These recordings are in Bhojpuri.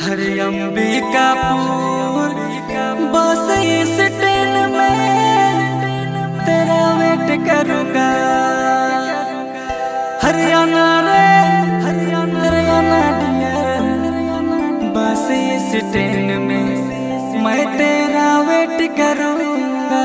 हरे अंबिकापुर बस इस ट्रेन में तेरा वेट करूँगा। हरियाणा रे हरियाणा डियर, बस इस ट्रेन में मैं तेरा वेट करूँगा।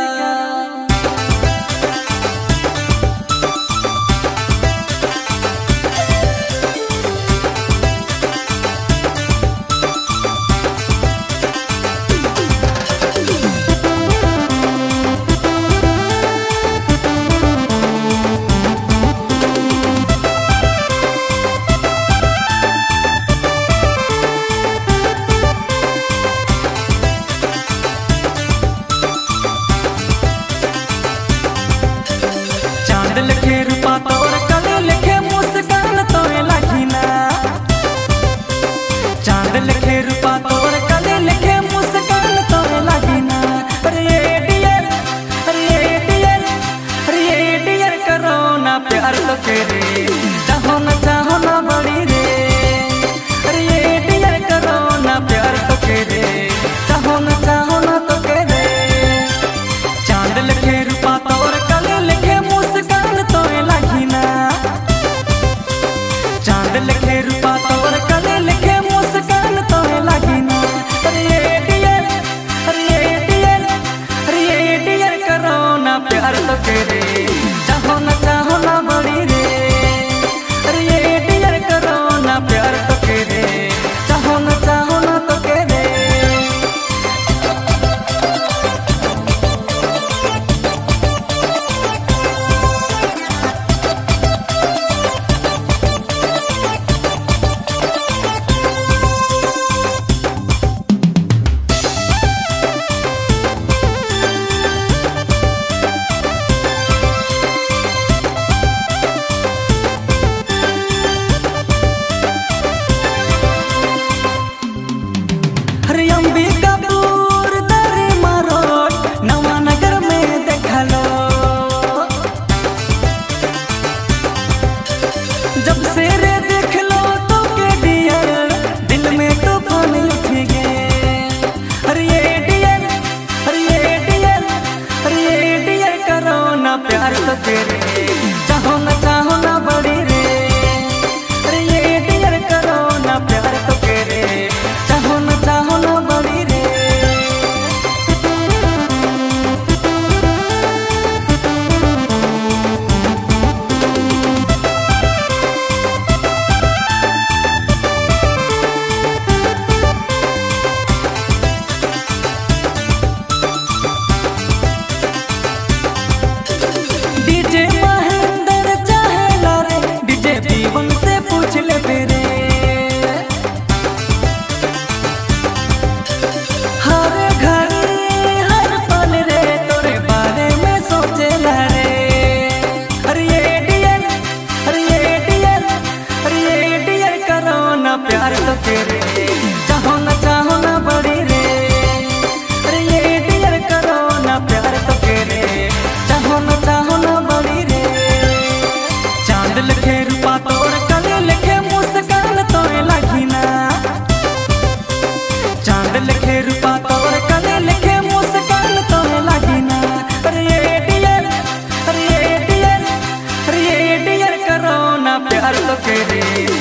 प्यार तो तेरे चाहो ना बड़ी रे, अरे ये डियर करो ना प्यार तो तेरे चाहो ना तो तेरे। चांद लिखे रूपा तो और कले लिखे मुस्कान तो लागी ना, चांद लिखे रूपा तो और कले लिखे मुस्कान तो लागी ना। अरे ये डियर करो ना प्यार तो तेरे चाहो ना बड़ी रे, अरे ये डियर करो ना प्यार तो तेरे चाहो ना तो तेरे। अंबिकापुर दरी मारोट नवानगर में देखा लो, जब से रे देख लो तो के डियर दिल में तूफान उठ गए। अरे ये डियर करो ना प्यार तो तेरे चाहो ना बड़ी रे, अरे ये डियर करो ना प्यार तो तेरे चाहो ना बड़ी रे। डीजे महेंद्र चाहे लारे, डीजे जीवन से पूछ ले तेरे, हर घड़ी हर पल रे तोरे बारे में सोचे ला रे। अरे ये डियर करो ना प्यार तो तेरे चाहो ना बड़ी रे, अरे ये डियर करो ना प्यार तो तेरे चाहो ना बड़ी रे। चांद लिखे रूपा तो और कले लिखे मुस्कान तो लागी ना, चांद लिखे रूपा तो और कले लिखे मुस्कान तो लागी ना। अरे ये डियर करो ना प्यार तो तेरे